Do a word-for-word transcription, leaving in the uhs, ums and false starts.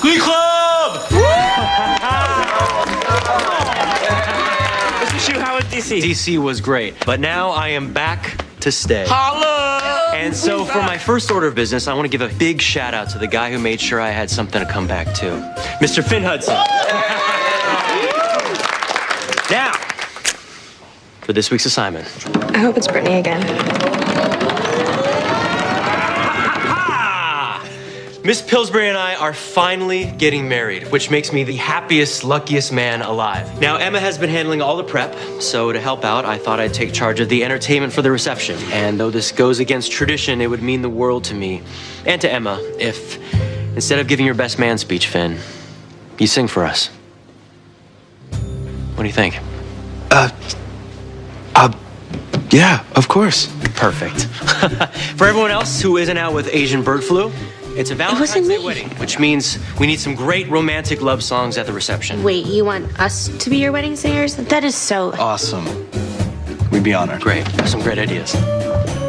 Glee Club! Mister Schue, how was D C? D C was great, but now I am back to stay. Holla! And so for my first order of business, I want to give a big shout out to the guy who made sure I had something to come back to. Mister Finn Hudson. Now, for this week's assignment. I hope it's Brittany again. Miss Pillsbury and I are finally getting married, which makes me the happiest, luckiest man alive. Now, Emma has been handling all the prep, so to help out, I thought I'd take charge of the entertainment for the reception. And though this goes against tradition, it would mean the world to me and to Emma if, instead of giving your best man speech, Finn, you sing for us. What do you think? Uh, uh, yeah, of course. Perfect. For everyone else who isn't out with Asian bird flu, it's a Valentine's It wasn't Day me. wedding, which means we need some great romantic love songs at the reception. Wait, you want us to be your wedding singers? That is so... Awesome. We'd be honored. Great. Some great ideas.